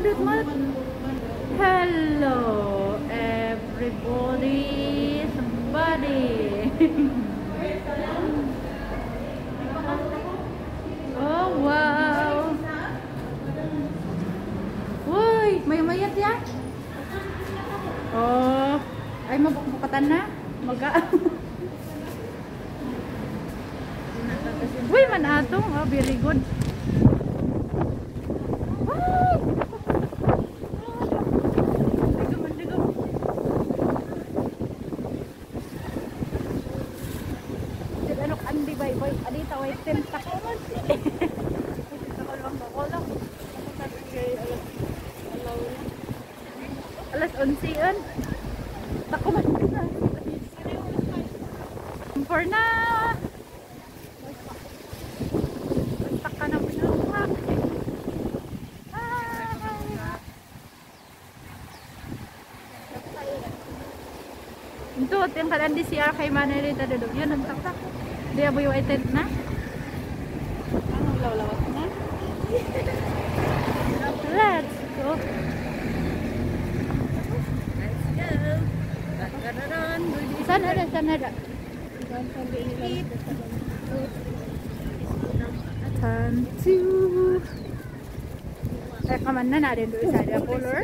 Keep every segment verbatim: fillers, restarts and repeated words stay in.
dudut mat. Hello everybody, somebody. Oh wow. Woi, may mayat ya? Oh, ay mabukatan na. Maga. Woi, man atong, oh, very good. Alas onsian. Tako man na. For na. Taka na mo. Ito, yung kalan di C R kay Manay rita dudog. Yun, ang taktak. Di abo yung itent na. Ano, law-lawas na? Let's go. Sana ada, sana ada. Tantu. Eh, kaman na natin doon sa ada color.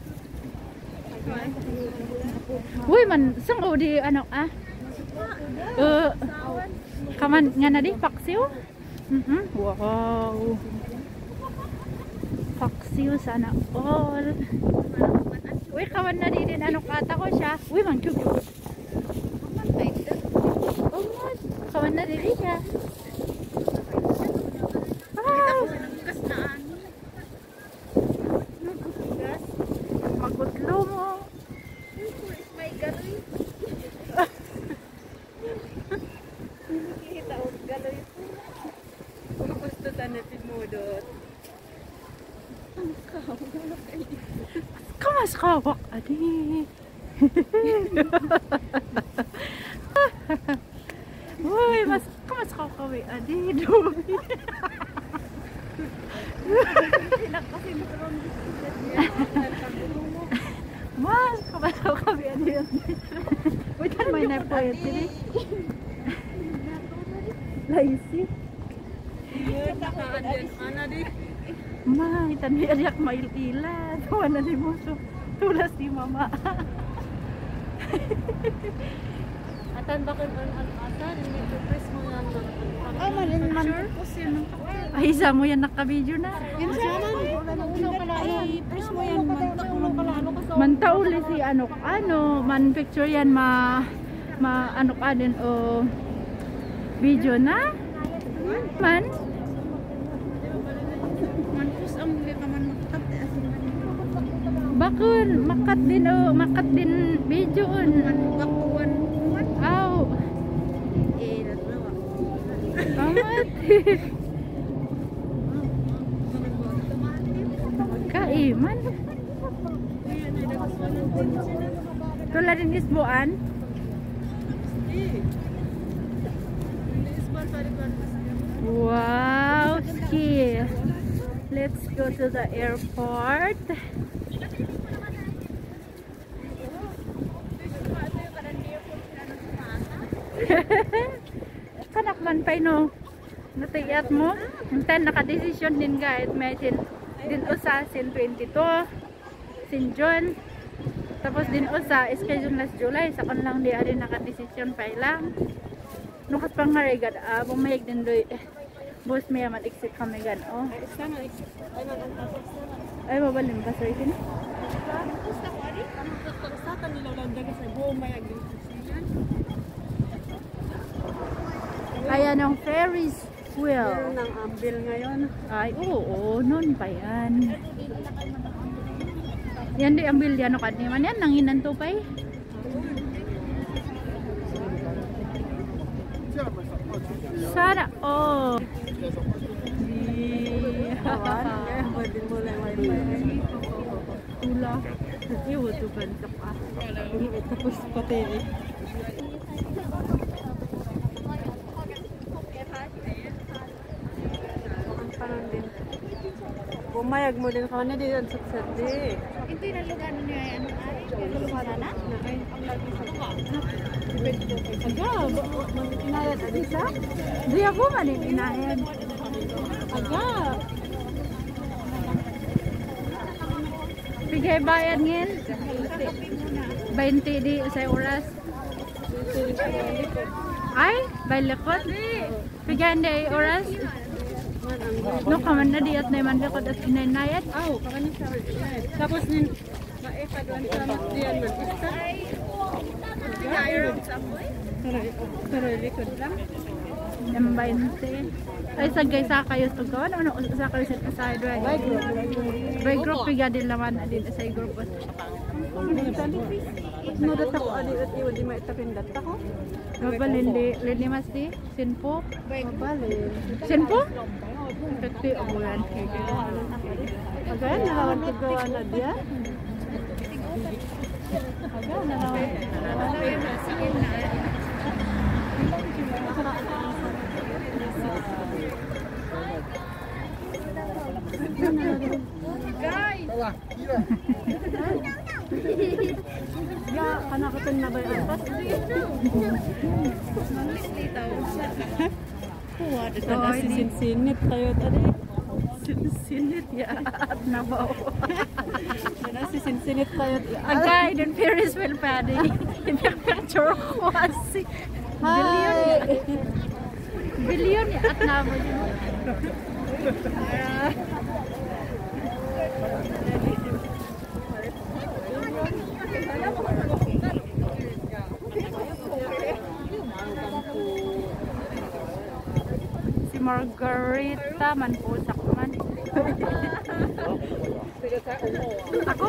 Woi man, sang o di ano ah? Eh, kaman nga na di paksiw? Mhm. Wow. Paksiw sana all. Woi kawan na di din ano kata ko siya. Woi man cute. Oh man, kawan na di siya. Ah. Magutlo mo. May galoy. Kita og galoy. Kung gusto tanapin mo dot. Ang kawak ay. Kamas kawak adi. Uy, mas kamas kawak adi do. Mas kamas kawak adi. Wait, kan may na po ito ni. Laisi. Ma, itan ni ariak mail-ila. Wala ni mo so tulas ni mama. Atan bakit an atan ni press mo yan. Ah, man man po siya. Ay, isa mo yan naka-video na. Yan siya man. Uno pala i-press mo yan man. Uno pala ano ka sa. Mantauli si ano ano man picture yan ma ma ano ka din o video na. Man bakun makat din o makat din video on Baktuan. aw Eh, natlawa. amat kaiman tulad din isbuan. Wow, ski. Let's go to the airport. Kanak man pa no. Natiyat mo. Hintan naka-decision din guys. May sin din usa sin twenty-two. Sin June. Tapos din usa schedule last July. Sa kan lang di ari naka-decision pa lang. Nukas pang harigad. Ah, bumayag din doy. Boss may man exit kami gan. Oh. Ay mabalim pa sa itin. Ayan ang Ferris wheel. Meron ng ambil ngayon. Ay, oo, oo, noon pa yan. Yan di ambil yan o kaniman yan, nanginan to pa eh. Sana, oh. Tula. Iwo to bansak ah. Tapos pati eh. umayag mo din ka na di yan sa sadi. Ito yung nalugan niya yan. Yung lugar na? Ang lagi sa ka. Aga, inayat Adisa? Di ako manipinayan. Aga. Bigay bayad ngin. twenty di sa oras. Ay, bay likod. Bigyan di oras. No kaman na diat na man likod at inayat. Aw, kaman sa. Tapos nin maipadwan sa diyan man isa. Pero likod lang. Yung twenty. Ay, sagay sa kayo ito gawan. Ano sa kayo sa kasay doon? By group. By group, piga din naman din sa group. No data ko adi at iwa di maitapin data ko. Mabalin di, lini mas di, sinpo. Mabalin. Sinpo? Kati abulan. Again, nalawan ko gawa na diya. Again, nalawan. Guys! Ya, kana ko tin na ba yan? Kuha dito na sisinsinit tayo tadi. Sinit ya at nabaw. Kana sisinsinit tayo. Agay, then Ferris wheel paddy. Picture ko asi. Billion ya. Billion ya at nabaw. Si Margarita man po sakman. Ako?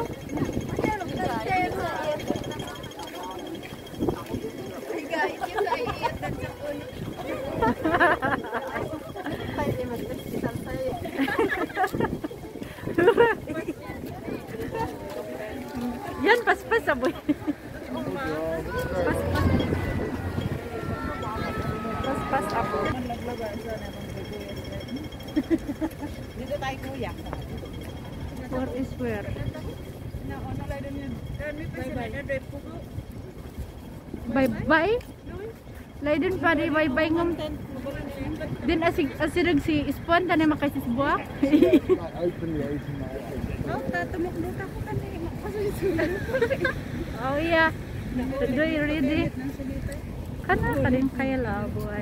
Yan, paspas aboy. Paspas. Paspas ako. Dito tayo kuya. Where is where? Bye bye. Lain pa di bye bye ngam. Din asig asirag si Ispon tani makasi si buak. Oh, tatumok luta ko kanina. Oh iya. Today ready. Kana kadin kaya la boy.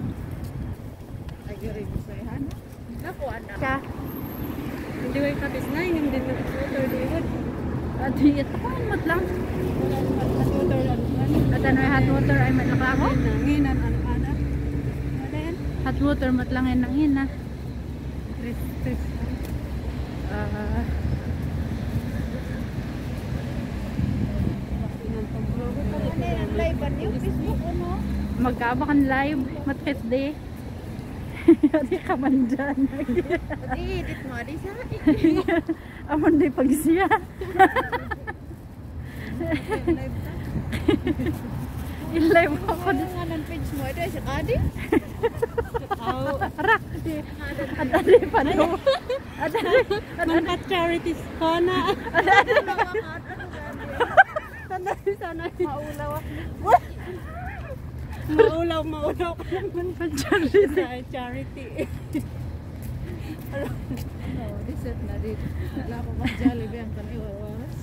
Ay gari mo sa ihan. Nako ana. Ka. Hindi way kapis na yung din na photo din. Adi ito mat lang. Photo lang. At ano hot water ay matlaka ako? Nanginan ano ana. Ano Hot water mat lang yan nang ina. Chris Chris. Ah. Magkaba kan live matkes de. Adi ka man dyan. Edit mo di sa. Amon di pag siya. I-live ako. Anong page mo ito sa kadi? Ara. At adi pa no. At adi. Mga charities ko na. Sana sana maulaw. Maulaw maulaw ka naman pa charity. sa charity. No, this is na dit. Wala pa mag Jollibee ang kaniwa oras.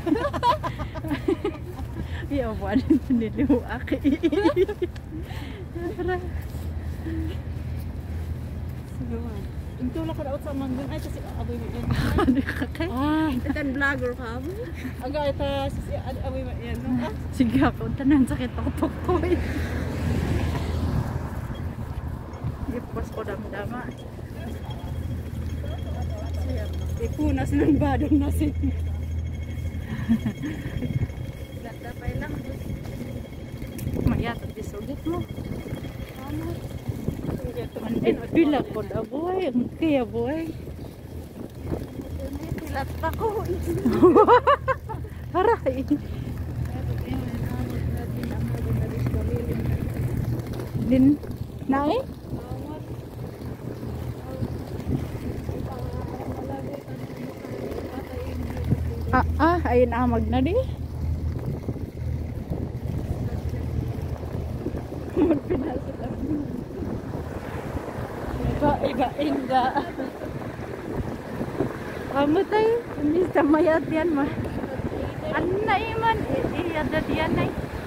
Iya, buwan niliw aki. Ara. Sige man. Intula ko daw sa manggon ay kasi aboy mo yan. Ano ka kay? Ah, itan vlogger ka mo. Aga ita si aboy mo yan no. Sige ako, tanan sakit ako tukoy. Ipas ko damdama. Ipunas ng badong nasin. Datapay lang. Mayat at isugit mo. Eh, pila ko na boy. Ang kaya boy. Pilat pa ko. Haray. Din, nae? Ah, ah, ayun amag na di. Magpinasok ako. Iba, iba, inga. Kamu tayo, hindi sa mayat yan ma. Ano na iman, iyadad yan ay.